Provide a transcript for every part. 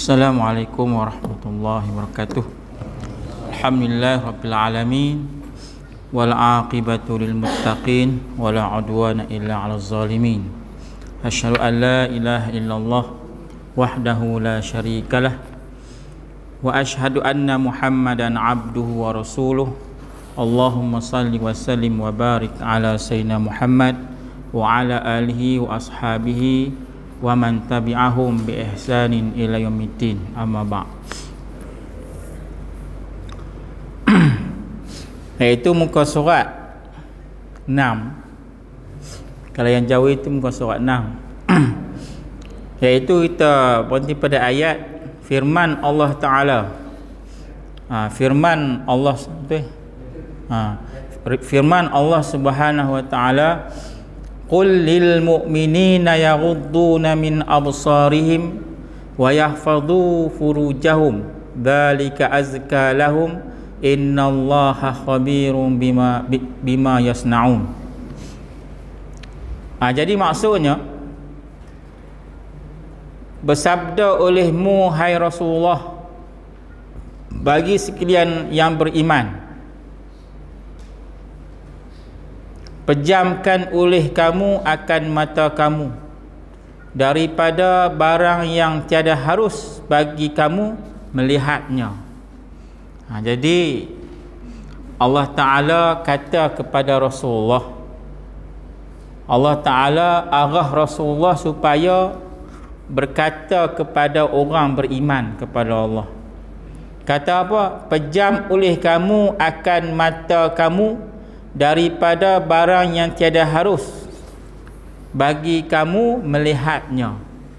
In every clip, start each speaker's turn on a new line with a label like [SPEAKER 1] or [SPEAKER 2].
[SPEAKER 1] Assalamualaikum warahmatullahi wabarakatuh. Alhamdulillah rabbil alamin wal aqibatu lil muttaqin wala udwana illa 'alal zalimin. Asyhadu an la ilaha illallah wahdahu la syarikalah wa asyhadu anna Muhammadan abduhu wa rasuluh. Allahumma salli wa sallim wa barik ala sayyidina Muhammad wa ala alihi wa ashabihi wa man tabi'ahum bi ihsanin ila yaumiddin, amma ba'd. Iaitu muka surat 6. Kalau yang jauh itu muka surat 6. Iaitu kita berhenti pada ayat firman Allah Ta'ala. Firman Allah firman Allah Subhanahu wa Ta'ala, qul lil mu'minina yaghudduna min absarihim wa yahfadhu furujahum dzalika azka lahum innallaha khabirum bima yasnaun. Jadi maksudnya, bersabda olehmu hai Rasulullah bagi sekalian yang beriman, pejamkan oleh kamu akan mata kamu daripada barang yang tiada harus bagi kamu melihatnya. Jadi Allah Ta'ala kata kepada Rasulullah, Allah Ta'ala arah Rasulullah supaya berkata kepada orang beriman kepada Allah. Kata apa? Pejam oleh kamu akan mata kamu daripada barang yang tiada harus bagi kamu melihatnya.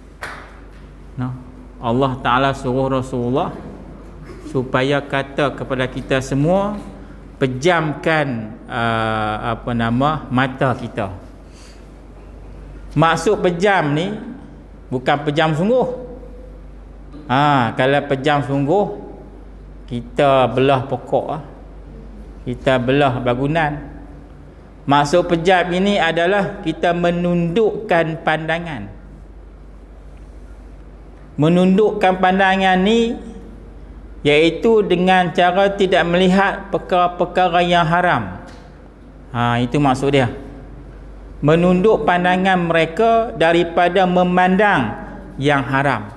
[SPEAKER 1] Allah Ta'ala suruh Rasulullah supaya kata kepada kita semua, pejamkan mata kita. Maksud pejam ni bukan pejam sungguh. Kalau pejam sungguh, kita belah pokok, kita belah bangunan. Maksud pejam ini adalah kita menundukkan pandangan. Menundukkan pandangan ni iaitu dengan cara tidak melihat perkara-perkara yang haram. Itu maksud dia. Menunduk pandangan mereka daripada memandang yang haram.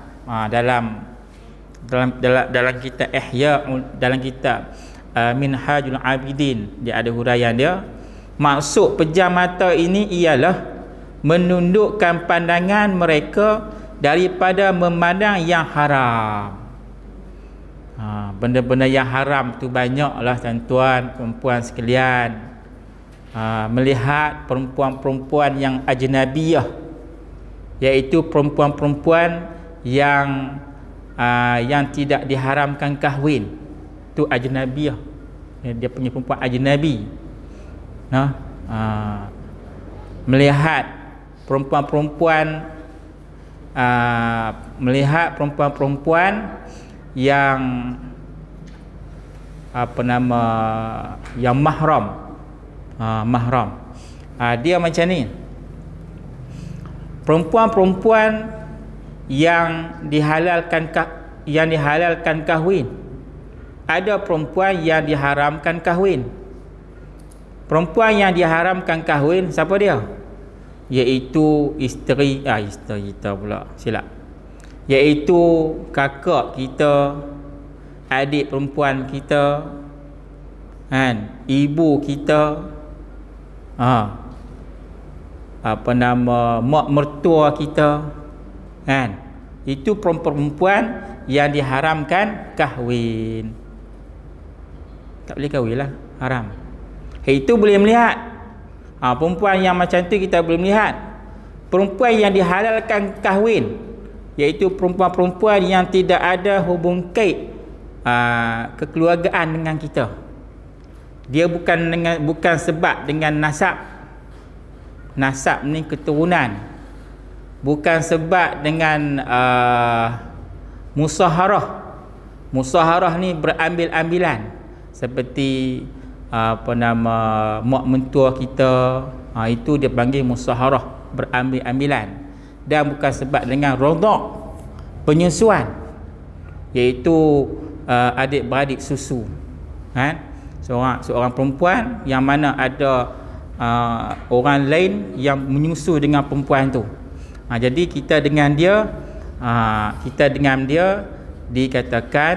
[SPEAKER 1] Dalam kitab Ihya, dalam kitab Minhajul Abidin, dia ada huraian dia. Maksud pejam mata ini ialah menundukkan pandangan mereka daripada memandang yang haram. Benda-benda yang haram tu banyaklah tuan-tuan, perempuan sekalian. Melihat perempuan-perempuan yang ajnabiyah, iaitu perempuan-perempuan yang tidak diharamkan kahwin, tu ajnabiyah. Dia punya perempuan ajnabi. Melihat perempuan-perempuan yang yang mahram. Dia macam ni. Perempuan-perempuan yang dihalalkan kahwin. Ada perempuan yang diharamkan kahwin. Perempuan yang diharamkan kahwin, siapa dia? Iaitu isteri kita pula, silap. Iaitu kakak kita, adik perempuan kita, ibu kita, mak mertua kita, itu perempuan yang diharamkan kahwin. Tak boleh kahwin lah, haram. Itu boleh melihat. Perempuan yang macam tu kita boleh melihat. Perempuan yang dihalalkan kahwin, iaitu perempuan-perempuan yang tidak ada hubung kait kekeluargaan dengan kita. Dia bukan sebab dengan nasab. Nasab ni keturunan. Bukan sebab dengan musaharah. Musaharah ni berambil-ambilan. Seperti mak mentua kita, itu dia panggil musaharah, berambil-ambilan. Dan bukan sebab dengan rodok, penyusuan. iaitu adik-beradik susu, kan? Seorang perempuan yang mana ada orang lain yang menyusu dengan perempuan tu. Jadi kita dengan dia dikatakan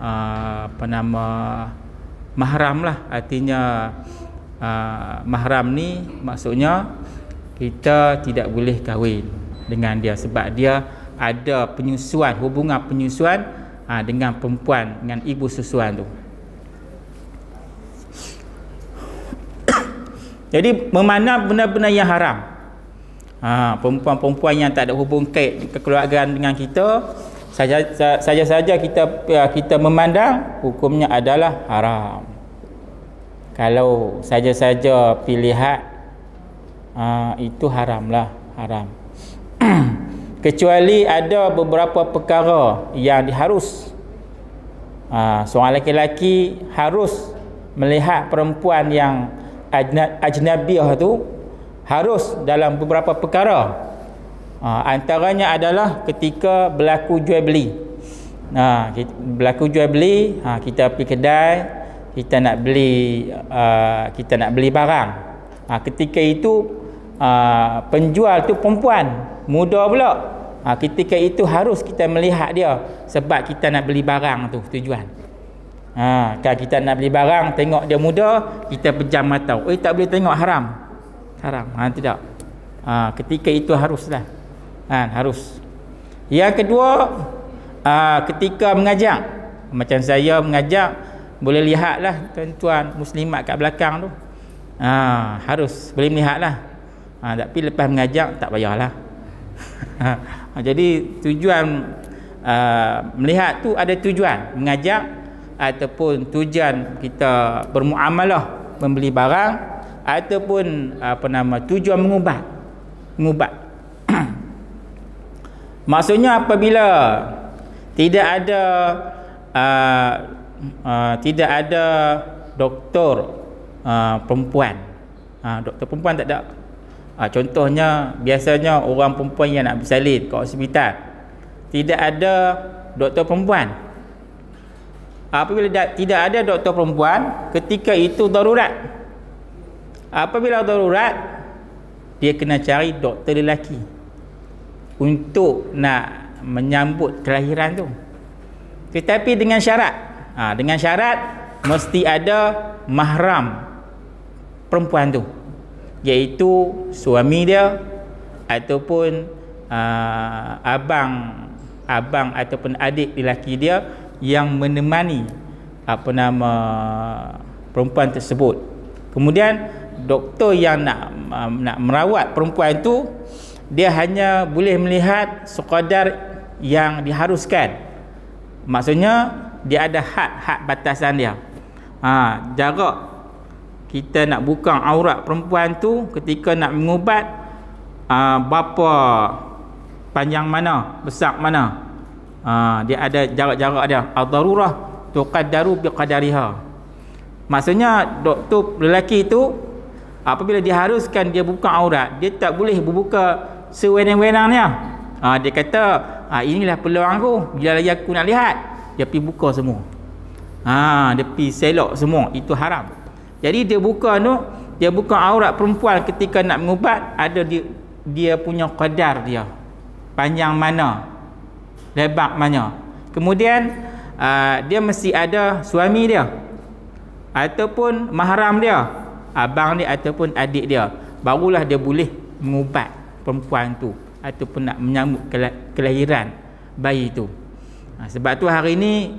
[SPEAKER 1] mahram lah. Artinya mahram ni maksudnya kita tidak boleh kahwin dengan dia sebab dia ada hubungan penyusuan dengan perempuan, dengan ibu susuan tu. Jadi memandang benda-benda yang haram, perempuan-perempuan yang tak ada hubung kait kekeluargaan dengan kita, saja kita memandang hukumnya adalah haram. Kalau saja-saja pilihan, itu haram. Kecuali ada beberapa perkara yang diharus. Seorang lelaki harus melihat perempuan yang ajnabiyah tu, harus dalam beberapa perkara. Antaranya adalah ketika berlaku jual beli. Kita pergi kedai, kita nak beli barang. Ketika itu penjual tu perempuan muda pula. Ketika itu harus kita melihat dia sebab kita nak beli barang tu tujuan. Kalau kita nak beli barang, tengok dia muda, kita pejam mata. Tak boleh tengok, haram. Tidak. Ketika itu haruslah. Harus. Yang kedua, ketika mengajak. Macam saya mengajak, boleh lihatlah tuan-tuan muslimat kat belakang tu. Harus boleh melihatlah. Tapi lepas mengajak tak payahlah. Jadi tujuan melihat tu ada tujuan mengajak, ataupun tujuan kita bermuamalah membeli barang, ataupun tujuan mengubat. Maksudnya apabila tidak ada doktor perempuan, doktor perempuan tak ada. Contohnya biasanya orang perempuan yang nak bersalin ke hospital, tidak ada doktor perempuan. Apabila tidak ada doktor perempuan, ketika itu darurat. Apabila darurat, dia kena cari doktor lelaki untuk nak menyambut kelahiran tu. Tetapi dengan syarat, mesti ada mahram perempuan tu, iaitu suami dia ataupun abang ataupun adik lelaki dia yang menemani perempuan tersebut. Kemudian doktor yang nak merawat perempuan itu, dia hanya boleh melihat sekadar yang diharuskan. Maksudnya dia ada had batasan dia. Jarak kita nak buka aurat perempuan tu ketika nak mengubat, berapa panjang mana, besar mana. Dia ada jarak-jarak dia. Ad-darurah tuqaddaru biqadariha. Maksudnya doktor lelaki itu apabila diharuskan dia buka aurat, dia tak boleh berbuka sewenang-wenangnya. Dia kata, inilah peluang aku, bila lagi aku nak lihat, dia pergi buka semua. Dia pergi selok semua. Itu haram. Jadi dia buka aurat perempuan ketika nak mengubat, ada dia punya qadar dia, panjang mana, lebar mana. Kemudian dia mesti ada suami dia ataupun mahram dia, abang dia ataupun adik dia, barulah dia boleh mengubat perempuan tu ataupun nak menyambut kelahiran bayi tu. Sebab tu hari ni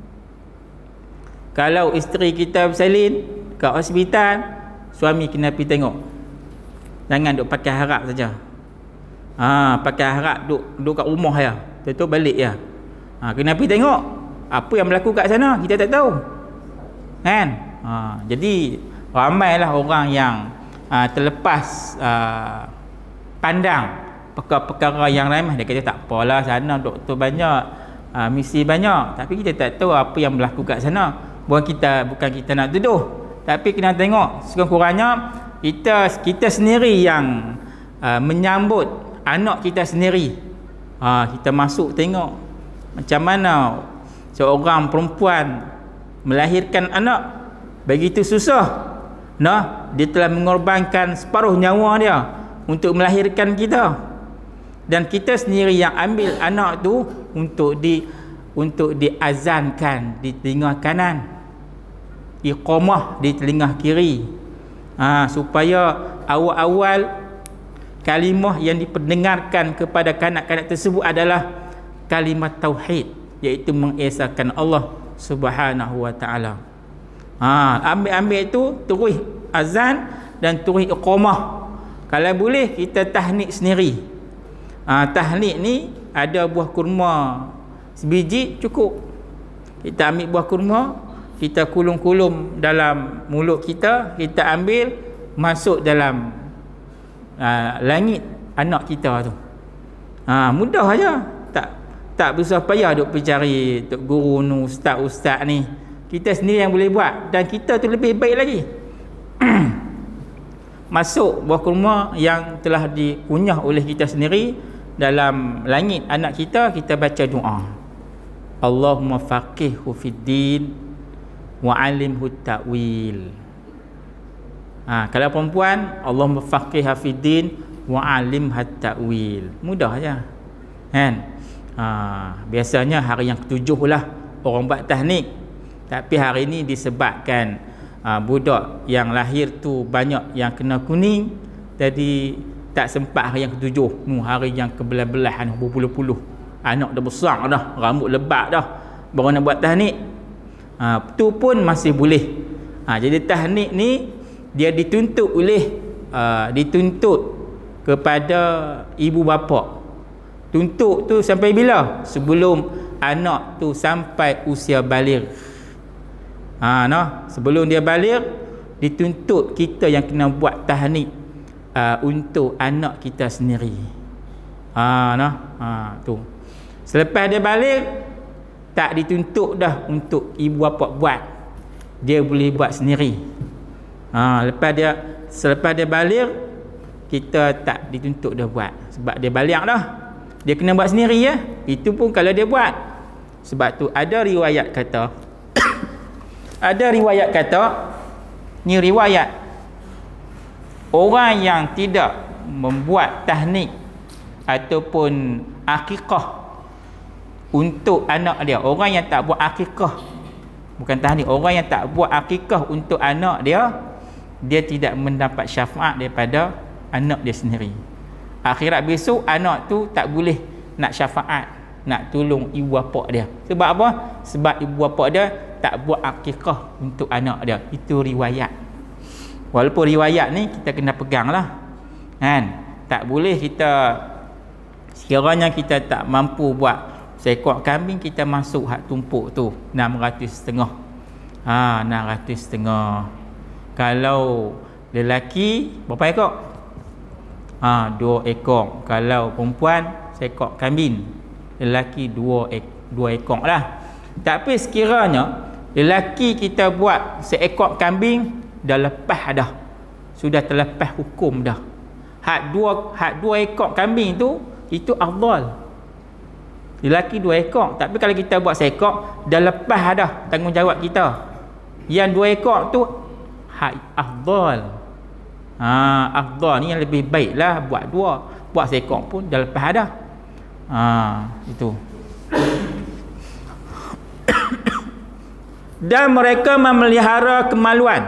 [SPEAKER 1] kalau isteri kita bersalin ke hospital, suami kena pergi tengok. Jangan duk pakai harap saja. Pakai harap duk kat rumah ya, tu balik ya. Kena pergi tengok apa yang berlaku kat sana, kita tak tahu. Kan? Jadi ramailah orang yang terlepas pandang perkara-perkara yang remeh. Dia kata tak apalah, sana doktor banyak, misi banyak, tapi kita tak tahu apa yang berlaku kat sana. Bukan kita nak tuduh, tapi kena tengok sekurang-kurangnya kita sendiri yang menyambut anak kita sendiri. Kita masuk tengok macam mana seorang perempuan melahirkan anak begitu susah. Nah, dia telah mengorbankan separuh nyawa dia untuk melahirkan kita. Dan kita sendiri yang ambil anak tu untuk diazankan di telinga kanan, iqamah di telinga kiri, supaya awal-awal kalimah yang diperdengarkan kepada kanak-kanak tersebut adalah kalimat tauhid, iaitu mengesahkan Allah Subhanahu wa taala. Ambil tu terus azan dan terus iqamah. Kalau boleh kita tahnik sendiri. Tahnik ni ada buah kurma sebiji cukup. Kita ambil buah kurma, kita kulum-kulum dalam mulut kita, kita ambil masuk dalam langit anak kita tu. Mudah aja. Tak besar payah duk pergi cari tok guru ni, ustaz ni. Kita sendiri yang boleh buat, dan kita tu lebih baik lagi. Masuk buah kurma yang telah dikunyah oleh kita sendiri dalam langit anak kita, kita baca doa. Allahumma faqihhu fid din wa 'allimhu ta'wil. Kalau perempuan, Allahumma faqihha fid din wa 'allimha ta'wil. Mudah aja. Kan? Biasanya hari yang ke-7 lah orang buat tahnik. Tapi hari ni disebabkan budak yang lahir tu banyak yang kena kuning, jadi tak sempat hari yang ke-7. Hari yang ke-11 berpuluh-puluh anak dah besar dah, rambut lebat dah, baru nak buat tahnik. Tu pun masih boleh. Jadi tahnik ni dia dituntut kepada ibu bapa. Tuntut tu sampai bila? Sebelum anak tu sampai usia baligh. Sebelum dia baligh, dituntut kita yang kena buat tahnik untuk anak kita sendiri. Tu. Selepas dia baligh, tak dituntut dah untuk ibu bapa buat. Dia boleh buat sendiri. Selepas dia baligh, kita tak dituntut dah buat, sebab dia baligh dah. Dia kena buat sendiri ya. Itu pun kalau dia buat. Sebab tu ada riwayat kata ni riwayat orang yang tidak membuat tahnik ataupun akikah untuk anak dia, orang yang tak buat akikah, bukan tahnik, orang yang tak buat akikah untuk anak dia, dia tidak mendapat syafaat daripada anak dia sendiri. Akhirat besok anak tu tak boleh nak syafaat, nak tolong ibu bapa dia. Sebab apa? Sebab ibu bapa dia tak buat akikah untuk anak dia. Itu riwayat. Walaupun riwayat ni kita kena pegang lah, kan? Tak boleh kita, sekiranya kita tak mampu buat seekor kambing, kita masuk hak tumpuk tu 600 setengah. 600 setengah. Kalau lelaki berapa ekor? 2 ekor. Kalau perempuan seekor kambing, lelaki 2 ekor lah. Tapi sekiranya lelaki kita buat seekor kambing, dah lepas dah, sudah terlepas hukum dah. Hak dua ekor kambing tu, itu afdal. Lelaki 2 ekor. Tapi kalau kita buat seekor, dah lepas dah tanggungjawab kita. Yang 2 ekor tu hak afdal. Afdal ni yang lebih baik lah, buat 2. Buat seekor pun dah lepas dah. Itu. Dan mereka memelihara kemaluan,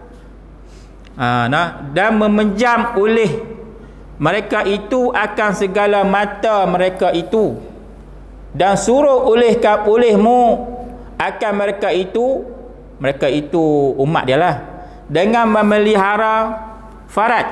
[SPEAKER 1] dan memejam oleh mereka itu akan segala mata mereka itu, dan suruh olehmu akan mereka itu umat dia lah, dengan memelihara faraj.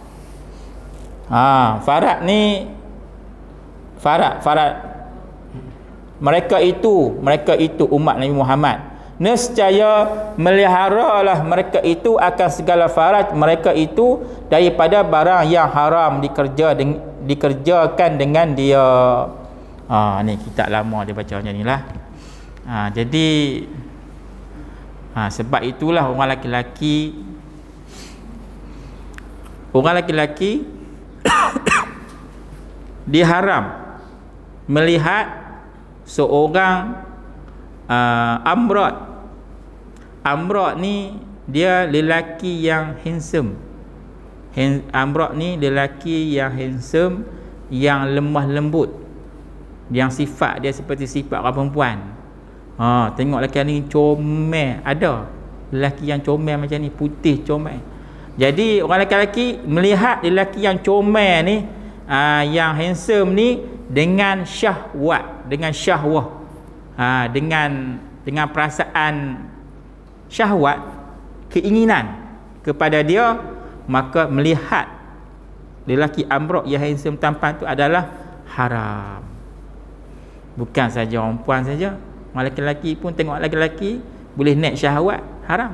[SPEAKER 1] Faraj ni faraj mereka itu umat Nabi Muhammad. Nescaya meliharalah mereka itu akan segala faraj mereka itu daripada barang yang haram dikerjakan dengan dia. Ni kitab lama dia baca macam ni lah. Jadi sebab itulah orang lelaki diharam melihat seorang Amrod. Amrod ni dia lelaki yang handsome. Amrod ni lelaki yang handsome, yang lemah lembut, yang sifat dia seperti sifat orang perempuan. Tengok lelaki ni comel. Ada lelaki yang comel macam ni, putih comel. Jadi orang lelaki melihat lelaki yang comel ni, yang handsome ni, dengan syahwat, dengan syahwah, dengan perasaan syahwat, keinginan kepada dia, maka melihat lelaki Amrod yang handsome tampan tu adalah haram. Bukan saja orang puan saja, orang lelaki pun tengok lelaki boleh naik syahwat, haram.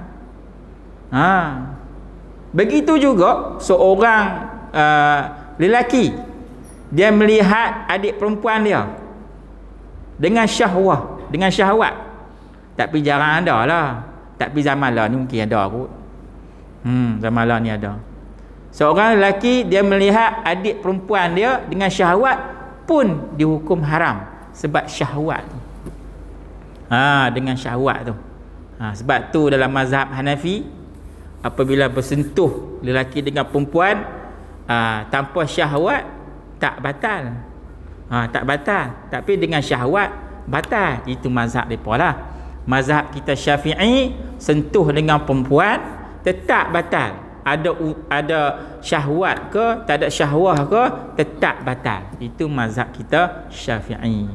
[SPEAKER 1] Begitu juga seorang lelaki, dia melihat adik perempuan dia dengan syahwat, dengan syahwat. Tapi jarang ada lah. Tapi zaman lah ni mungkin ada kot. Zaman lah ni ada. Seorang lelaki dia melihat adik perempuan dia dengan syahwat pun dihukum haram sebab syahwat. Dengan syahwat tu. Sebab tu dalam mazhab Hanafi, apabila bersentuh lelaki dengan perempuan tanpa syahwat, tak batal. Tak batal. Tapi dengan syahwat batal. Itu mazhab mereka lah. Mazhab kita Syafi'i, sentuh dengan perempuan tetap batal. Ada syahwat ke, tak ada syahwah ke, tetap batal. Itu mazhab kita Syafi'i.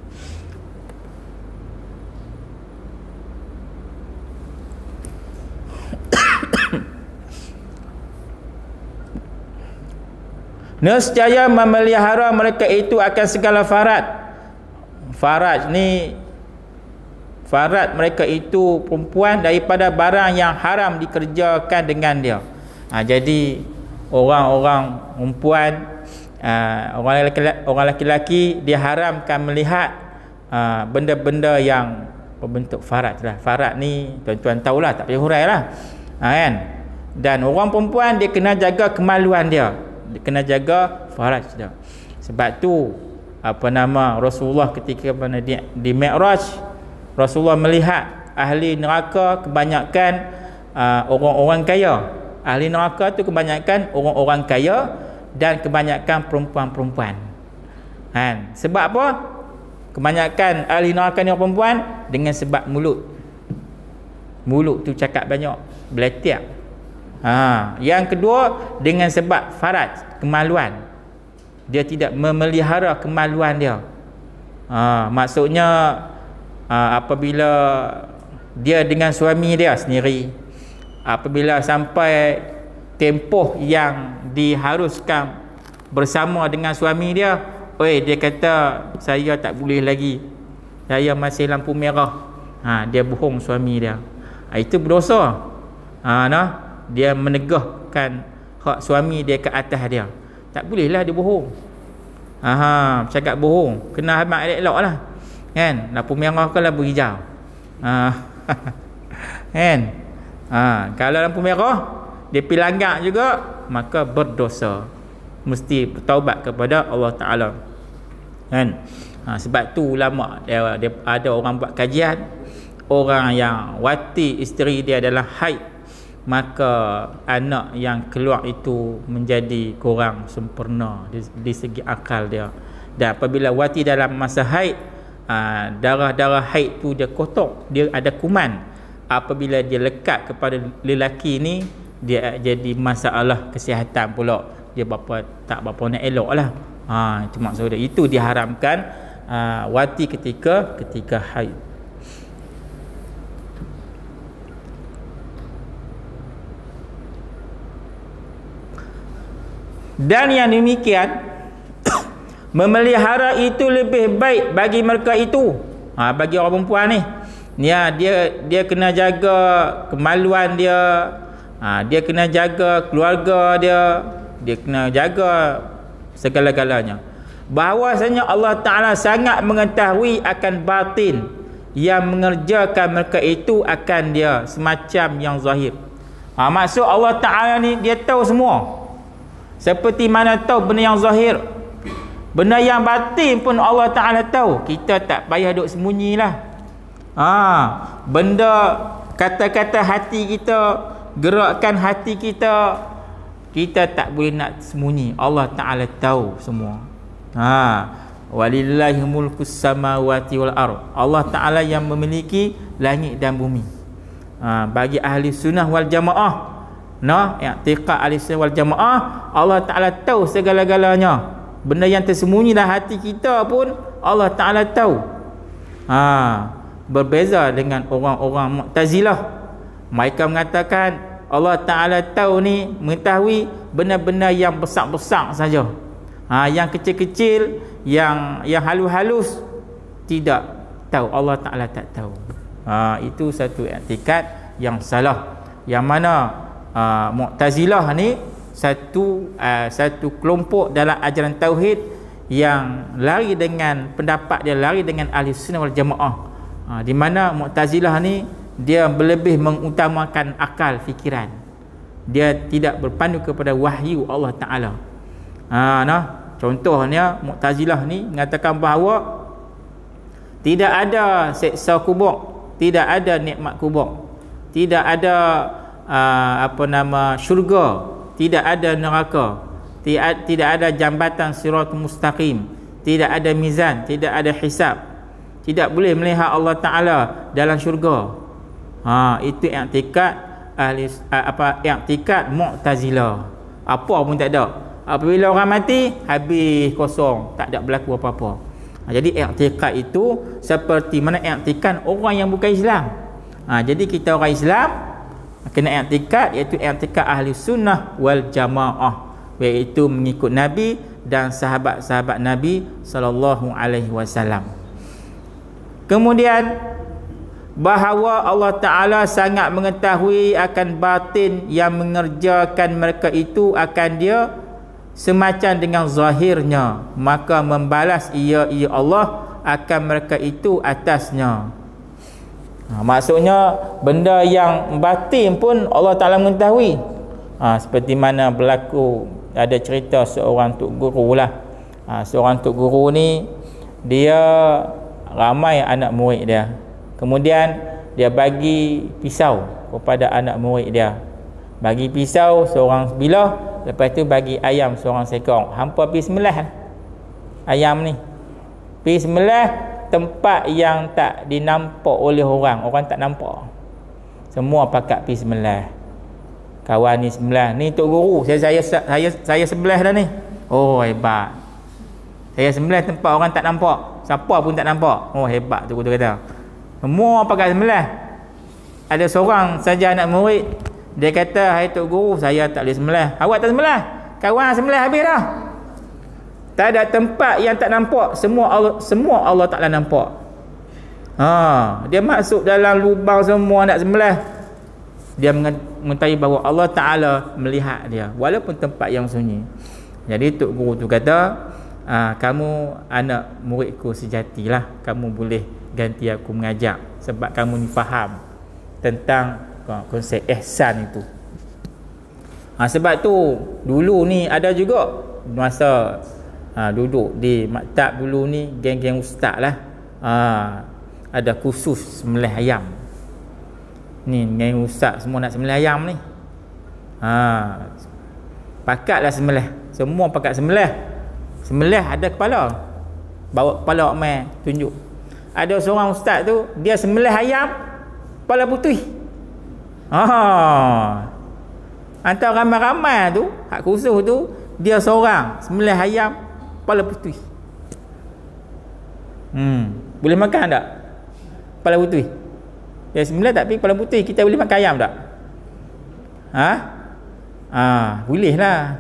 [SPEAKER 1] Nescaya memelihara mereka itu akan segala farad. Farad ni, farad mereka itu perempuan daripada barang yang haram dikerjakan dengan dia. Jadi orang-orang perempuan, orang lelaki dia haramkan melihat benda-benda yang berbentuk farad lah. Farad ni tuan-tuan tahulah, tak payah hurai lah, kan? Dan orang perempuan dia kena jaga kemaluan dia, dia kena jaga faraj dia. Sebab tu Rasulullah ketika mana di Mi'raj, Rasulullah melihat ahli neraka kebanyakan orang-orang kaya. Ahli neraka tu kebanyakan orang-orang kaya dan kebanyakan perempuan-perempuan. Sebab apa? Kebanyakan ahli neraka ni orang perempuan dengan sebab mulut. Mulut tu cakap banyak, beletak. Yang kedua dengan sebab faraj, kemaluan. Dia tidak memelihara kemaluan dia. Maksudnya apabila dia dengan suami dia sendiri, apabila sampai tempoh yang diharuskan bersama dengan suami dia, dia kata saya tak boleh lagi, saya masih lampu merah. Dia bohong suami dia. Itu berdosa. Dia menegahkan hak suami dia ke atas dia. Tak bolehlah dia bohong. Cakap bohong, kena amat elok lah, kan? Lampu merah ke lampu hijau, kan? Kalau lampu merah dia pergi langgar juga, maka berdosa, mesti bertaubat kepada Allah Ta'ala, kan? Sebab tu ulama dia ada orang buat kajian, orang yang wati isteri dia adalah haid, maka anak yang keluar itu menjadi kurang sempurna di segi akal dia. Dan apabila wati dalam masa haid, darah-darah haid tu dia kotor, dia ada kuman. Apabila dia lekat kepada lelaki ni, dia jadi masalah kesihatan pula. Dia tak berapa nak elok lah. Itu maksud dia. Itu diharamkan wati ketika haid. Dan yang demikian memelihara itu lebih baik bagi mereka itu, bagi orang perempuan ni, dia kena jaga kemaluan dia, dia kena jaga keluarga dia kena jaga segala-galanya. Bahawasanya Allah Ta'ala sangat mengetahui akan batin yang mengerjakan mereka itu akan dia semacam yang zahir. Maksud Allah Ta'ala ni dia tahu semua. Seperti mana tahu benda yang zahir, benda yang batin pun Allah Ta'ala tahu. Kita tak payah duk sembunyilah. Benda kata-kata hati kita, gerakkan hati kita, kita tak boleh nak sembunyi. Allah Ta'ala tahu semua. Walillahi mulkus samawati wal ard. Allah Ta'ala yang memiliki langit dan bumi. Bagi ahli sunnah wal jamaah, i'tiqad ahli sunnah wal jamaah, Allah Ta'ala tahu segala-galanya. Benda yang tersembunyi dalam hati kita pun Allah Ta'ala tahu. Berbeza dengan orang-orang Mu'tazilah. Mereka mengatakan Allah Ta'ala tahu ni, mengetahui benda-benda yang besar-besar saja. Yang kecil-kecil, yang halus-halus, tidak tahu. Allah Ta'ala tak tahu. Itu satu i'tikad yang salah. Yang mana Mu'tazilah ni satu kelompok dalam ajaran tauhid yang lari dengan pendapat dia, lari dengan ahli sunnah wal jamaah. Di mana Mu'tazilah ni dia lebih mengutamakan akal fikiran. Dia tidak berpandu kepada wahyu Allah Ta'ala. Contohnya Mu'tazilah ni mengatakan bahawa tidak ada seksa kubur, tidak ada nikmat kubur, tidak ada syurga, tidak ada neraka, tidak ada jambatan siratul mustaqim, tidak ada mizan, tidak ada hisab, tidak boleh melihat Allah Ta'ala dalam syurga. Itu i'tikad i'tikad Mu'tazilah. Apa pun tak ada. Apabila orang mati, habis kosong, tak ada berlaku apa-apa. Jadi i'tikad itu seperti mana i'tikad orang yang bukan Islam. Jadi kita orang Islam kena i'tikad, iaitu i'tikad ahli sunnah wal jamaah, iaitu mengikut Nabi dan sahabat-sahabat Nabi sallallahu alaihi wasallam. Kemudian bahawa Allah Ta'ala sangat mengetahui akan batin yang mengerjakan mereka itu akan dia semacam dengan zahirnya, maka membalas ia Allah akan mereka itu atasnya. Maksudnya benda yang batin pun Allah Ta'ala mengetahui. Seperti mana berlaku, ada cerita seorang tok guru lah. Seorang tok guru ni dia ramai anak murid dia. Kemudian dia bagi pisau kepada anak murid dia. Bagi pisau seorang sebilah, lepas tu bagi ayam seorang sekor. Hampa pergi sembelih ayam ni. Pergi sembelih tempat yang tak dinampak oleh orang tak nampak. Semua pakat pergi sembelih. Kawan ni sembelih, ni tok guru, saya sembelih dah ni. Oh hebat. Saya sembelih tempat orang tak nampak, siapa pun tak nampak. Oh hebat tu guru kata. Semua pakat sembelih. Ada seorang saja anak murid, dia kata, "Hai tok guru, saya tak boleh sembelih." "Awak tak sembelih?" "Kawan sembelih habis dah." Tak ada tempat yang tak nampak, semua Allah Ta'ala nampak. Dia masuk dalam lubang semua nak sembelih. Dia mengetahui bahawa Allah Ta'ala melihat dia walaupun tempat yang sunyi. Jadi tok guru tu kata, kamu anak muridku sejatilah, kamu boleh ganti aku mengajar, sebab kamu ni faham tentang konsep ihsan itu. Sebab tu dulu ni ada juga masa duduk di maktab dulu ni, geng-geng ustaz lah, ada khusus sembelih ayam. Ni geng ustaz semua nak sembelih ayam ni. Pakatlah sembelih, semua pakat sembelih. Sembelih ada kepala, bawa kepala mai tunjuk. Ada seorang ustaz tu, dia sembelih ayam kepala putih. Antara ramai-ramai tu, hak khusus tu, dia seorang sembelih ayam kepala putih. Boleh makan tak kepala putih? Dia sembelih tapi kepala putih, kita boleh makan ayam tak? Boleh lah.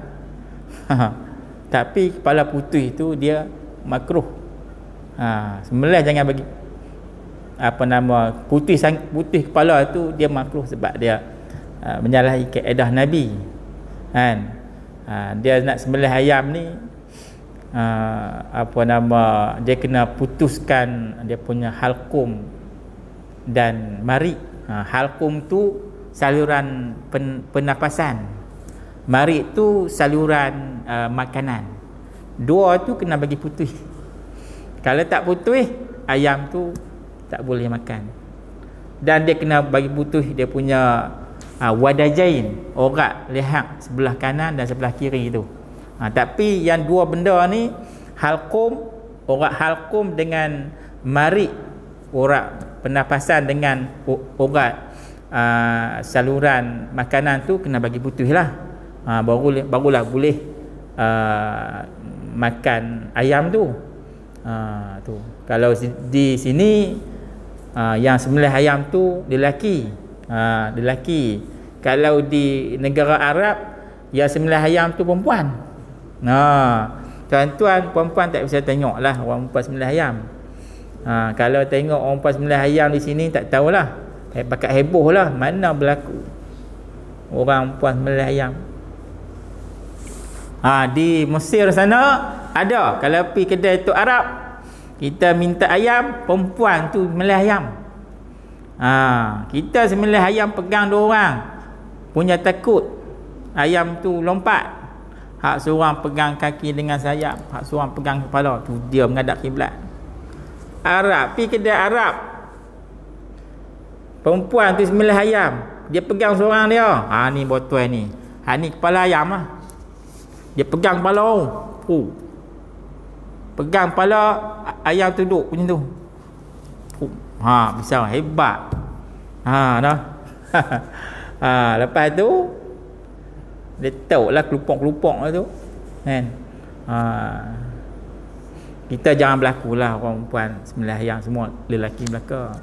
[SPEAKER 1] Tapi kepala putih tu dia makruh. Sembelih jangan bagi putih kepala tu, dia makruh sebab dia menyalahi kaedah Nabi kan. Dia nak sembelih ayam ni, dia kena putuskan dia punya halkum dan marik. Halkum tu saluran pernafasan, marik tu saluran makanan. Dua tu kena bagi putih. Kalau tak putih, ayam tu tak boleh makan. dan dia kena bagi putus dia punya wadajain, orat leher sebelah kanan dan sebelah kiri tu. Tapi yang dua benda ni, halqum, orat halqum dengan marik, orat pernafasan dengan orat saluran makanan tu kena bagi putus lah. Barulah boleh makan ayam tu. Tu kalau di sini yang sembelih ayam tu lelaki. Lelaki. Kalau di negara Arab yang sembelih ayam tu perempuan. Tuan-tuan perempuan tak bisa tengok lah orang perempuan sembelih ayam. Kalau tengok orang perempuan sembelih ayam di sini tak tahulah, pakat heboh lah mana berlaku orang perempuan sembelih ayam. Di Mesir sana ada, kalau pergi kedai Tok Arab kita minta ayam, perempuan tu sembelih ayam. Kita sembelih ayam pegang dua orang, punya takut ayam tu lompat. Hak seorang pegang kaki dengan sayap, hak seorang pegang kepala, tu dia menghadap kiblat. Arab, pergi kedai Arab, perempuan tu sembelih ayam, dia pegang seorang dia. Ni botol ni. Ni kepala ayam lah. Dia pegang kepala. Pegang kepala ayam tu duduk macam tu. Besar, hebat. Dah. Lepas tu letaklah kelupok-kelupok lah tu kan. Kita jangan berlaku lah orang perempuan sembelih ayam, semua lelaki belaka.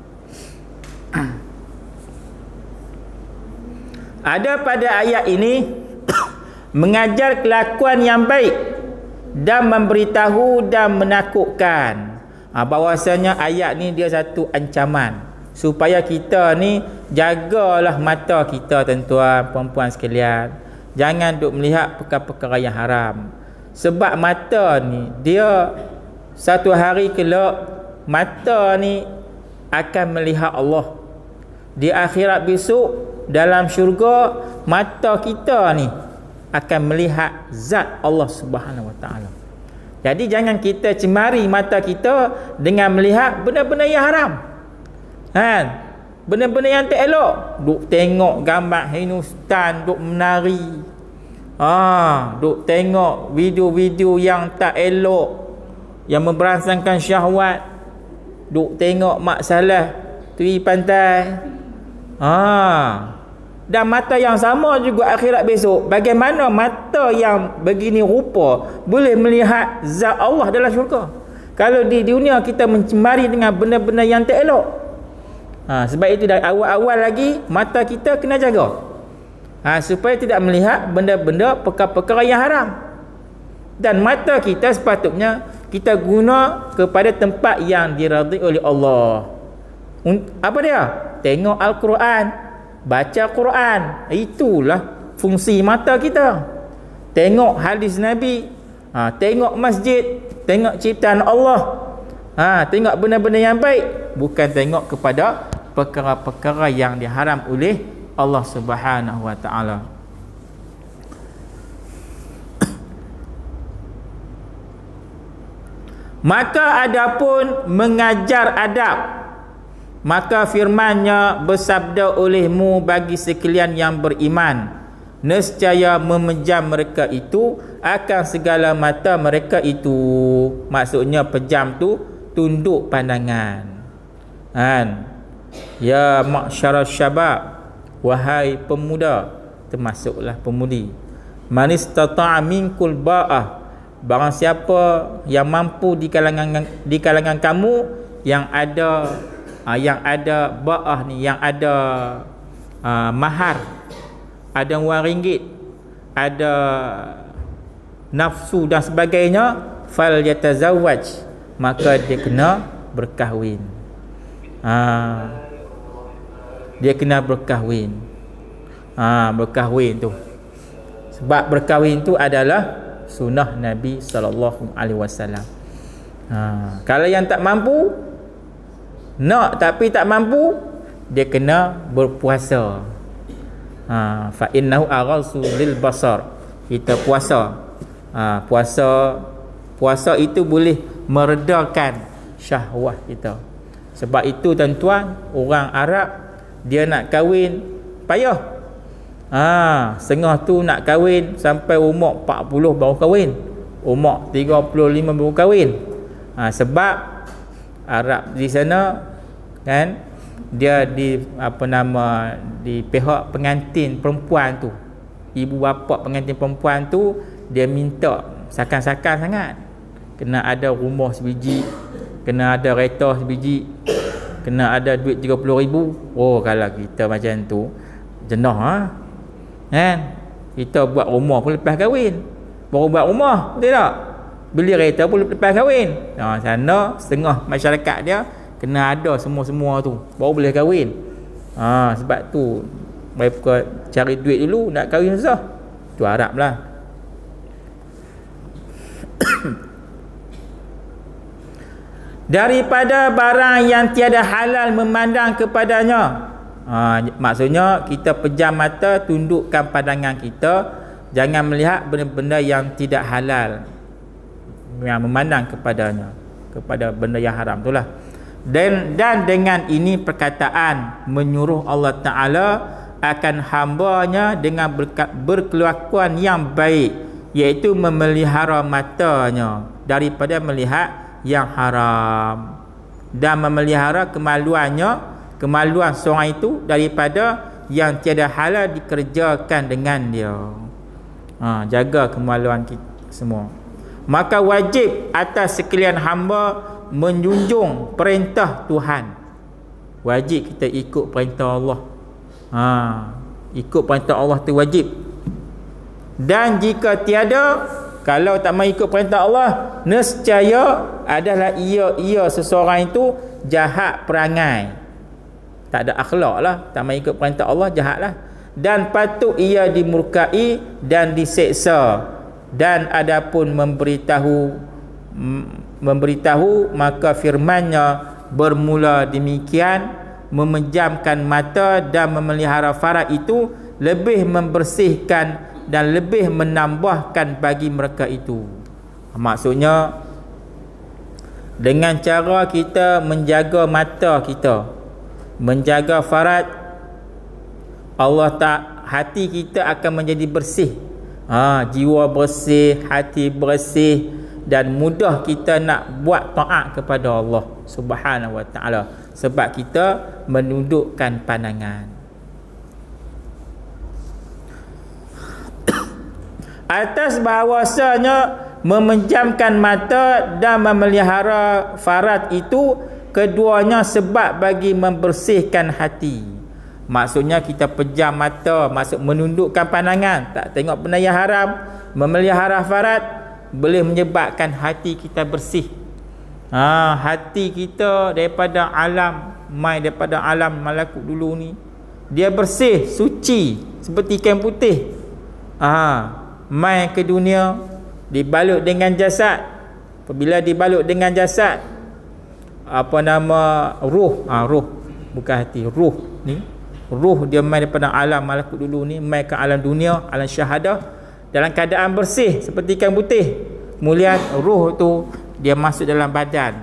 [SPEAKER 1] Ada pada ayat ini mengajar kelakuan yang baik dan memberitahu dan menakutkan. Bahawasanya ayat ni dia satu ancaman supaya kita ni jagalah mata kita, tuan-tuan perempuan sekalian. Jangan duk melihat perkara-perkara yang haram. Sebab mata ni dia satu hari kelak, mata ni akan melihat Allah. Di akhirat besok dalam syurga, mata kita ni akan melihat zat Allah Subhanahu Wa Taala. Jadi jangan kita cemari mata kita dengan melihat benda-benda yang haram. Benda-benda yang tak elok, duk tengok gambar Hindustan duk menari, duk tengok video-video yang tak elok, yang memberangsangkan syahwat, duk tengok mak salah tepi pantai. Dan mata yang sama juga akhirat besok, bagaimana mata yang begini rupa boleh melihat zat Allah dalam syurga, kalau di dunia kita mencemari dengan benda-benda yang tak elok. Sebab itu dari awal-awal lagi mata kita kena jaga, supaya tidak melihat benda-benda perkara-perkara yang haram. Dan mata kita sepatutnya kita guna kepada tempat yang diridai oleh Allah. Apa dia? Tengok Al-Quran, baca Quran. Itulah fungsi mata kita. Tengok hadis Nabi, tengok masjid, tengok ciptaan Allah, tengok benda-benda yang baik, bukan tengok kepada perkara-perkara yang diharam oleh Allah Subhanahu Wa Taala. Maka adapun mengajar adab, maka firman-Nya bersabda olehmu bagi sekalian yang beriman, nescaya memejam mereka itu akan segala mata mereka itu. Maksudnya pejam tu tunduk pandangan. Ya ma'syaras syabab, wahai pemuda, termasuklah pemudi, man istata'a minkul ba'ah, barang siapa yang mampu di kalangan kamu yang ada ba'ah ni, yang ada mahar, ada wang ringgit, ada nafsu dan sebagainya, fal yatazawwaj, maka dia kena berkahwin. Dia kena berkahwin. Berkahwin tu, sebab berkahwin tu adalah sunnah Nabi SAW. Kalau yang tak mampu, nak tapi tak mampu, dia kena berpuasa. Fa innahu aghasu lil basar. Kita puasa. Puasa itu boleh meredakan syahwat kita. Sebab itu tuan-tuan, orang Arab dia nak kahwin payah. Setengah tu nak kahwin sampai umur 40 baru kahwin, umur 35 baru kahwin. Sebab Arab di sana kan, dia di di pihak pengantin perempuan tu, ibu bapa pengantin perempuan tu, dia minta sakan-sakan sangat, kena ada rumah sebiji, kena ada kereta sebiji, kena ada duit 30,000. Kalau kita macam tu jenah kan. Kita buat rumah pun lepas kahwin, baru buat rumah, betul tak? Beli kereta pun lepas kahwin. Sana setengah masyarakat dia kena ada semua-semua tu baru boleh kahwin. Sebab tu mereka cari duit dulu, nak kahwin susah. Tu Arab lah. Daripada barang yang tiada halal memandang kepadanya. Maksudnya kita pejam mata, tundukkan pandangan kita, jangan melihat benda-benda yang tidak halal, yang memandang kepadanya, kepada benda yang haram itulah. Dan dengan ini perkataan menyuruh Allah Ta'ala akan hambanya dengan berkelakuan yang baik, iaitu memelihara matanya daripada melihat yang haram, dan memelihara kemaluan seorang itu daripada yang tiada halal dikerjakan dengan dia. Jaga kemaluan kita semua. Maka wajib atas sekalian hamba menjunjung perintah Tuhan. Wajib kita ikut perintah Allah. Ikut perintah Allah tu wajib. Dan jika tiada, kalau tak mau ikut perintah Allah, nescaya adalah ia seseorang itu jahat perangai, tak ada akhlak lah, tak mau ikut perintah Allah, jahat lah. Dan patut ia dimurkai dan diseksa. Dan adapun memberitahu, maka firmannya bermula demikian, memejamkan mata dan memelihara farad itu lebih membersihkan dan lebih menambahkan bagi mereka itu. Maksudnya dengan cara kita menjaga mata kita, menjaga farad, hati kita akan menjadi bersih. Jiwa bersih, hati bersih, dan mudah kita nak buat taat kepada Allah Subhanahu Wa Taala, sebab kita menundukkan pandangan. Atas bahawasanya memejamkan mata dan memelihara farad itu keduanya sebab bagi membersihkan hati. Maksudnya kita pejam mata, maksud menundukkan pandangan, tak tengok benda yang haram, memelihara farad boleh menyebabkan hati kita bersih. Hati kita daripada alam malakut dulu ni, dia bersih, suci seperti kain putih. Mai ke dunia dibalut dengan jasad. Apabila dibalut dengan jasad, ruh, ruh bukan hati, ruh ni, ruh dia mai daripada alam malakut dulu ni, mai ke alam dunia, alam syahadah dalam keadaan bersih seperti kain putih. Kemudian ruh tu dia masuk dalam badan,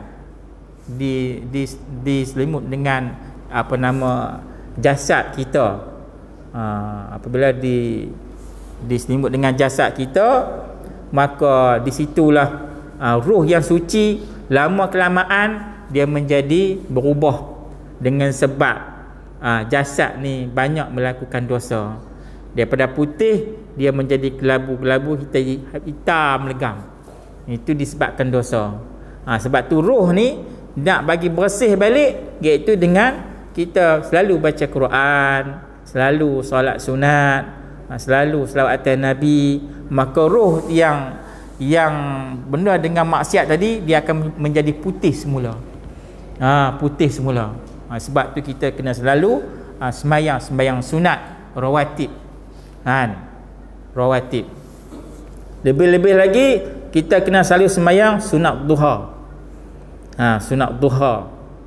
[SPEAKER 1] diselimut dengan jasad kita. Apabila diselimut dengan jasad kita, maka disitulah ruh yang suci lama kelamaan dia menjadi berubah, dengan sebab jasad ni banyak melakukan dosa. Daripada putih dia menjadi kelabu-kelabu hitam legam. Itu disebabkan dosa. Sebab tu ruh ni nak bagi bersih balik, iaitu dengan kita selalu baca Quran, selalu solat sunat, selalu selawat atas Nabi. Maka ruh yang benda dengan maksiat tadi, dia akan menjadi putih semula. Putih semula. Sebab tu kita kena selalu sembahyang sunat rawatib. Rawatib. Lebih-lebih lagi kita kena selalu sembahyang sunat duha. Sunat duha.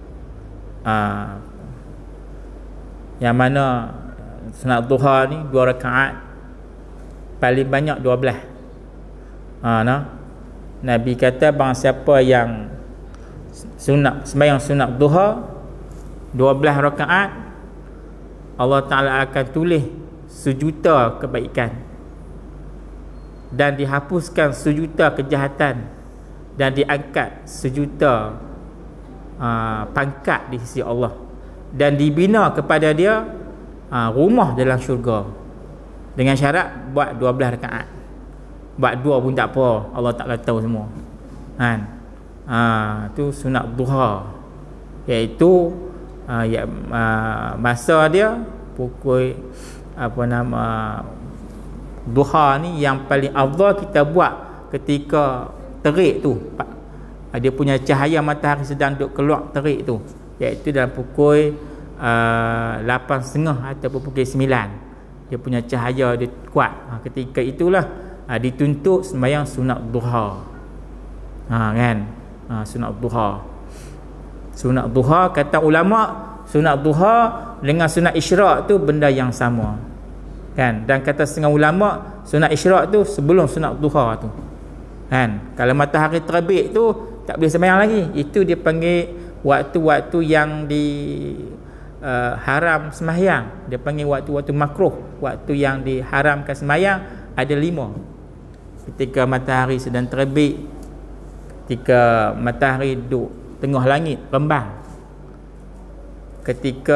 [SPEAKER 1] Yang mana sunat duha ni 2 rakaat, paling banyak 12. Nabi kata barang siapa yang sembahyang sunat duha 12 rakaat, Allah Ta'ala akan tulis sejuta kebaikan dan dihapuskan sejuta kejahatan dan diangkat sejuta pangkat di sisi Allah dan dibina kepada dia rumah dalam syurga dengan syarat buat 12 rakaat. Buat 2 pun tak apa, Allah Ta'ala tahu semua kan. Tu sunat duha, iaitu masa dia pukul duha ni yang paling afdal kita buat ketika terik tu. Dia punya cahaya matahari sedang duk keluar terik tu, iaitu dalam pukul 8.30 ataupun pukul 9. Dia punya cahaya dia kuat. Ketika itulah dituntut sembahyang sunat duha. Kan? Sunat duha. Sunat duha, kata ulama, sunat duha dengan sunat isyraq tu benda yang sama. Kan? Dan kata setengah ulama, sunat isyraq tu sebelum sunat duha tu. Kan? Kalau matahari terbit tu tak boleh sembahyang lagi. Itu dia panggil waktu-waktu yang haram sembahyang. Dia panggil waktu-waktu makruh. Waktu yang diharamkan sembahyang ada 5. Ketika matahari sedang terbit, ketika matahari duduk tengah langit rembang, ketika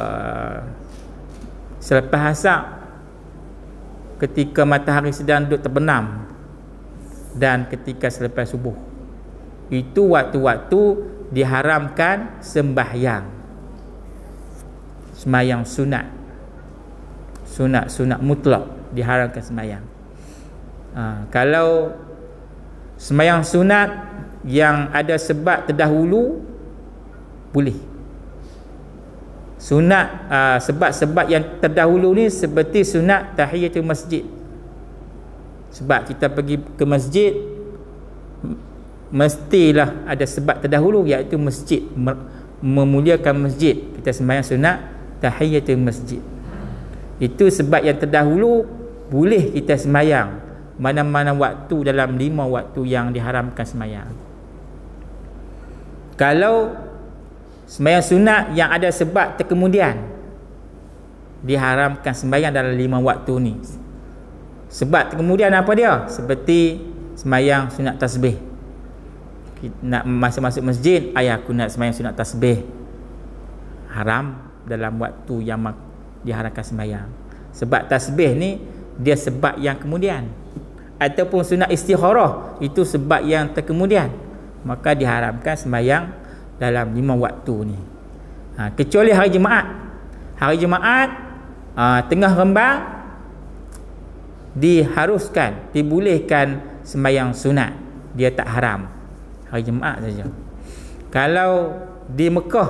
[SPEAKER 1] selepas asar, ketika matahari sedang duduk terbenam, dan ketika selepas subuh. Itu waktu-waktu diharamkan sembahyang. Sembahyang sunat. Sunat mutlak diharamkan sembahyang. Kalau sembahyang sunat yang ada sebab terdahulu boleh. Sunat sebab-sebab yang terdahulu ni seperti sunat tahiyatul masjid. Sebab kita pergi ke masjid mestilah ada sebab terdahulu, iaitu masjid, memuliakan masjid. Kita sembahyang sunat tahiyatul masjid. Itu sebab yang terdahulu, boleh kita sembahyang mana-mana waktu dalam 5 waktu yang diharamkan sembahyang. Kalau sembahyang sunat yang ada sebab terkemudian, diharamkan sembahyang dalam 5 waktu ni. Sebab terkemudian apa dia? Seperti sembahyang sunat tasbih. Nak masuk masjid, aku nak sembahyang sunat tasbih, haram dalam waktu yang diharamkan sembahyang. Sebab tasbih ni dia sebab yang kemudian. Ataupun sunat istikharah, itu sebab yang terkemudian, maka diharamkan sembahyang dalam 5 waktu ni. Kecuali hari Jumaat. Hari Jumaat tengah rembang, diharuskan, dibolehkan sembahyang sunat, dia tak haram. Hari Jumaat saja. Kalau di Mekah,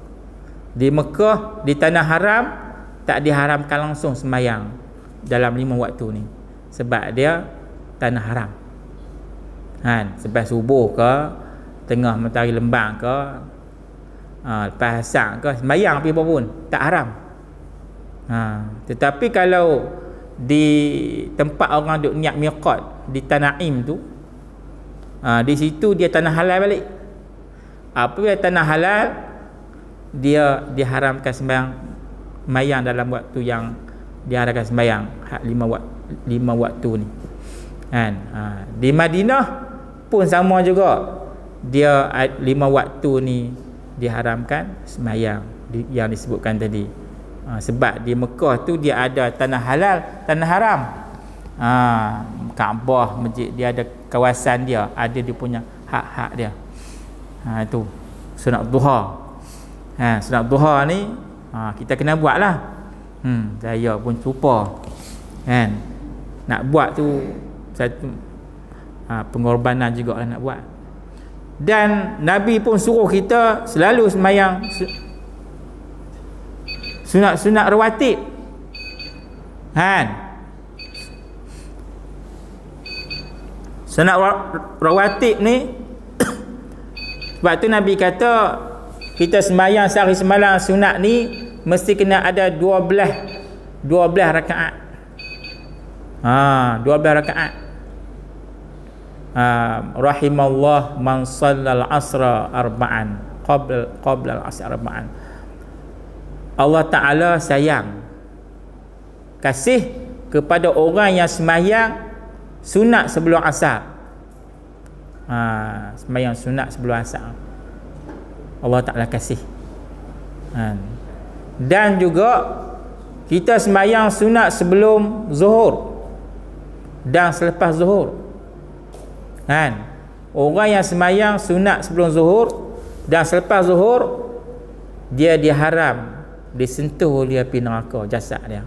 [SPEAKER 1] di tanah haram, tak diharamkan langsung sembahyang dalam 5 waktu ni, sebab dia tanah haram. Sebab subuh ke, tengah matahari lembang ke, lepas asar ke, sembahyang apa pun tak haram. Tetapi kalau di tempat orang duk niat miqat di Tanaim tu, di situ dia tanah halal balik. Apabila tanah halal, dia diharamkan sembahyang dalam waktu yang diharamkan sembahyang 5 waktu ni. Di Madinah pun sama juga, dia 5 waktu ni diharamkan sembahyang yang disebutkan tadi. Sebab di Mekah tu dia ada tanah halal, tanah haram. Kaabah, masjid dia ada kawasan dia, ada dia punya hak-hak dia. Itu sunat duha. Sunat duha ni kita kena buat lah. Saya pun lupa. Nak buat tu satu pengorbanan juga lah nak buat. Dan Nabi pun suruh kita selalu sembahyang sunat-sunat rawatib. Sunat rawatib ni sebab tu Nabi kata kita sembahyang sehari semalam sunat ni mesti kena ada 12 rakaat. 12 rakaat. Rahimallah man shallal asra arba'an qabla al-asr arba'an. Allah Ta'ala sayang, kasih kepada orang yang sembahyang sunat sebelum asar. Sembahyang sunat sebelum asar, Allah Ta'ala kasih. Dan juga kita sembahyang sunat sebelum zuhur dan selepas zuhur. Orang yang sembahyang sunat sebelum zuhur dan selepas zuhur, dia diharam disentuh oleh api neraka jasad dia.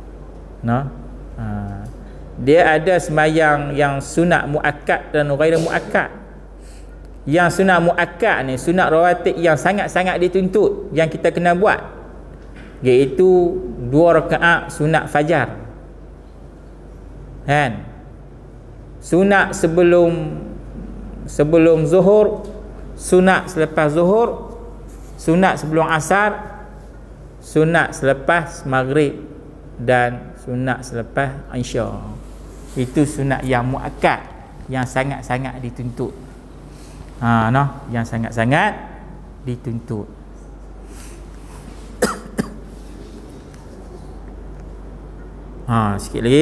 [SPEAKER 1] Dia ada sembahyang yang sunat muakkad dan ghairu muakkad. Yang sunat muakkad ni, sunat rawatib yang sangat-sangat dituntut yang kita kena buat, iaitu 2 rakaat sunat fajar. Sunat sebelum zuhur, sunat selepas zuhur, sunat sebelum asar, sunat selepas maghrib, dan sunat selepas isya. Itu sunat yang muakkad, yang sangat-sangat dituntut. Yang sangat-sangat dituntut. Sikit lagi.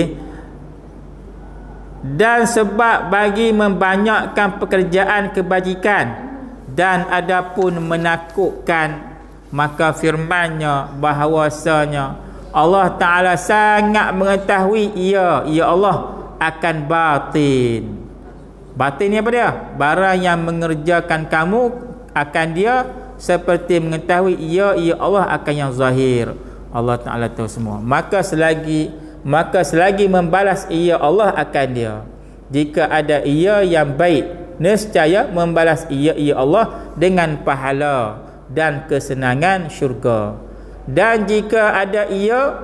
[SPEAKER 1] Dan sebab bagi membanyakkan pekerjaan kebajikan dan adapun menakutkan, maka firman-Nya bahawasanya Allah Ta'ala sangat mengetahui ia Allah akan batin. Batin ni apa dia? Barang yang mengerjakan kamu akan dia, seperti mengetahui ia Allah akan yang zahir. Allah Ta'ala tahu semua. Maka selagi membalas ia Allah akan dia. Jika ada ia yang baik, nescaya membalas ia Allah dengan pahala dan kesenangan syurga. Dan jika ada ia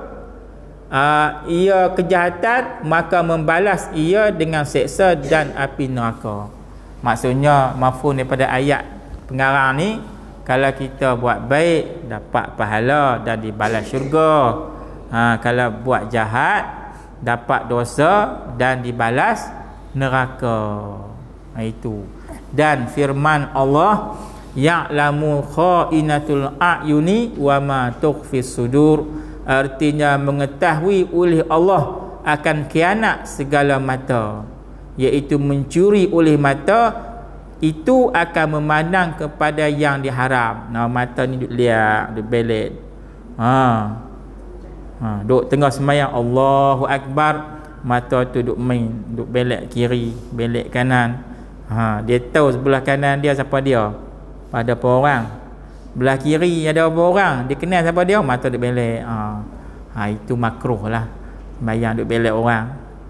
[SPEAKER 1] kejahatan, maka membalas ia dengan seksa dan api neraka. Maksudnya mafhum daripada ayat pengarang ni, kalau kita buat baik dapat pahala dan dibalas syurga. Kalau buat jahat dapat dosa dan dibalas neraka. Itu. Dan firman Allah, ya'lamu kha'inatul a'yuni wa ma tukhfis sudur, artinya mengetahui oleh Allah akan khianat segala mata, iaitu mencuri oleh mata itu akan memandang kepada yang diharam. Mata ni duk lihat, duk belet. Duk tengah sembahyang Allahu Akbar, mata tu duk main, duk belet kiri, belet kanan. Dia tahu sebelah kanan dia siapa dia, ada apa orang, belah kiri ada apa orang, dia kenal siapa dia, mata duk belet. Itu makruh lah sembahyang duk belet orang.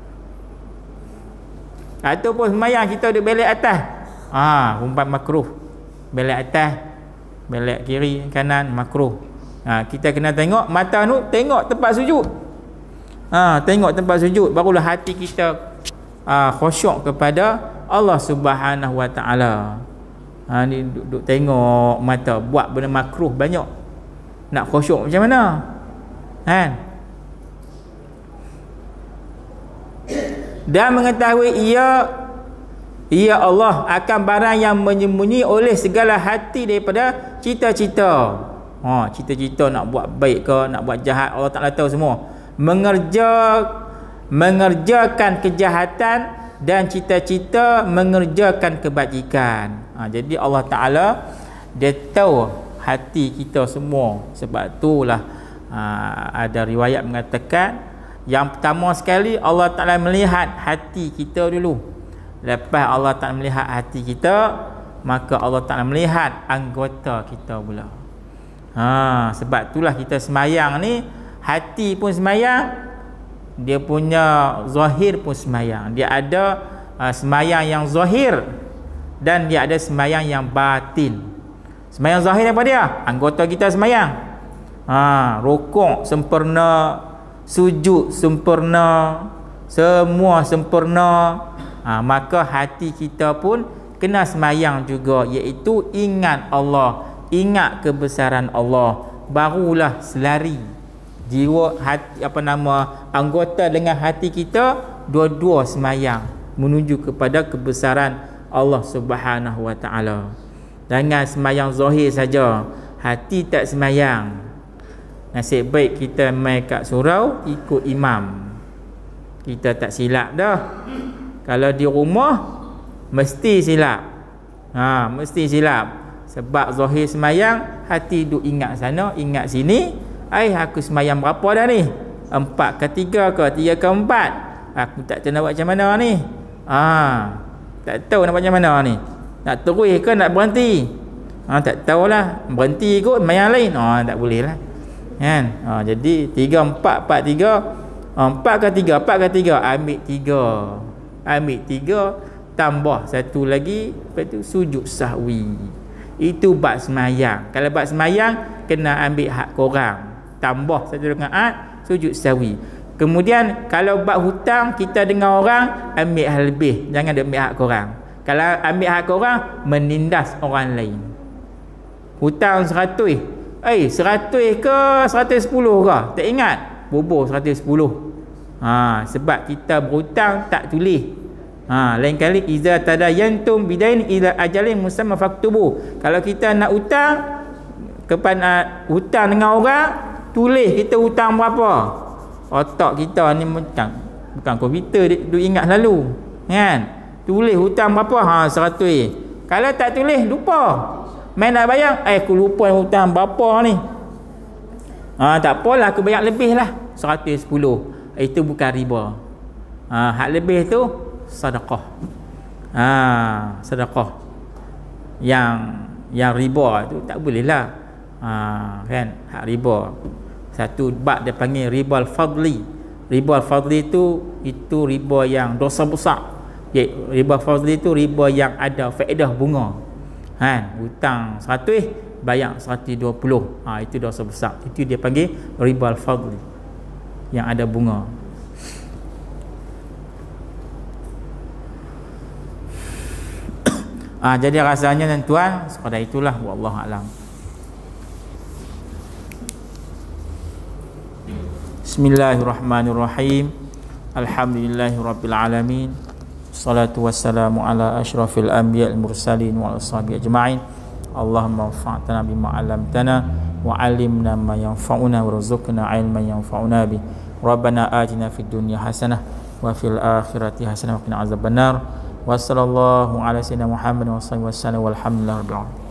[SPEAKER 1] Ataupun sembahyang kita duk belet atas, umpat makruh. Belet atas, belet kiri kanan, makruh. Kita kena tengok mata tu, tengok tempat sujud. Tengok tempat sujud, barulah hati kita khusyuk kepada Allah Subhanahu Wa Ta'ala. Ni duk tengok mata, buat benda makruh banyak. Nak khusyuk macam mana? Dan mengetahui ia Allah akan barang yang menyembunyi oleh segala hati daripada cita-cita. Cita-cita nak buat baik ke, nak buat jahat, Allah Ta'ala tahu semua. Mengerjakan kejahatan dan cita-cita mengerjakan kebajikan. Jadi Allah Ta'ala dia tahu hati kita semua. Sebab itulah ada riwayat mengatakan, yang pertama sekali Allah Ta'ala melihat hati kita dulu. Lepas Allah Ta'ala melihat hati kita, maka Allah Ta'ala melihat anggota kita pula. Sebab itulah kita semayang ni, hati pun semayang, dia punya zahir pun semayang. Dia ada semayang yang zahir dan dia ada semayang yang batin. Semayang zahir apa dia? Anggota kita semayang, rukuk sempurna, sujud sempurna, semua sempurna. Maka hati kita pun kena semayang juga, iaitu ingat Allah, ingat kebesaran Allah, barulah selari jiwa, hati, anggota dengan hati kita, dua-dua semayang menuju kepada kebesaran Allah Subhanahu Wa Ta'ala. Jangan semayang zahir saja, hati tak semayang. Nasib baik kita mai kat surau ikut imam. Kita tak silap dah. Kalau di rumah mesti silap. Mesti silap. Sebab zahir semayang, hati duk ingat sana, ingat sini. Aku semayang berapa dah ni? 4 ke 3 ke 3 ke 4. Aku tak tahu nak buat macam mana ni. Tak tahu nak buat macam mana ni. Nak terus ke nak berhenti? Tak tahulah. Berhenti kot semayang lain. Tak boleh lah. Kan? Jadi 3 4 4 3 4 ke 3 4 ke 3 ambil 3 tambah satu lagi, lepas tu sujud sahwi. Itu bab semayang. Kalau bab semayang kena ambil hak korang, tambah satu rakaat sujud sahwi. Kemudian kalau bab hutang, kita dengar orang, ambil hal lebih, jangan ambil hak korang. Kalau ambil hak korang, menindas orang lain. Hutang 100, 100 ke 110 ke, tak ingat, bobor 110. Sebab kita berhutang tak tulis. Lain kali iza tadayantum bidain ila ajalin musamma faktubu. Kalau kita nak hutang kepada hutang dengan orang, tulis kita hutang berapa. Otak kita ni bukan komputer dia ingat selalu, kan? Tulis hutang berapa, 100. Kalau tak tulis, lupa. Main nak bayang, aku lupa hutang berapa ni. Tak apalah, aku bayar lebih lah, 110. Itu bukan riba. Hak lebih tu sedekah. Sedekah. Yang riba tu tak boleh lah. Kan, hak riba. Satu bab dia panggil ribal fadli. Ribal fadli itu riba yang dosa besar. Riba fadli itu riba yang ada faedah bunga. Hutang 100 bayar 120. Itu dosa besar. Itu dia panggil ribal fadli, yang ada bunga. Jadi rasanya tuan, sekadar itulah, wallahu alam. Bismillahirrahmanirrahim. Alhamdulillahirabbil alamin. Salatu wassalamu ala asyrafil anbiya'il mursalin wa ashabi ajma'in. Allahumma anfa'na bima 'allamtana wa 'allimna ma yanfa'una warzuqna 'ilman yanfa'una bi. Rabbana atina fid dunya hasanah wa fil akhirati hasanah wa qina azabannar. Wa sallallahu ala sayyidina Muhammad wa sallam walhamdulillahi rabbil alamin.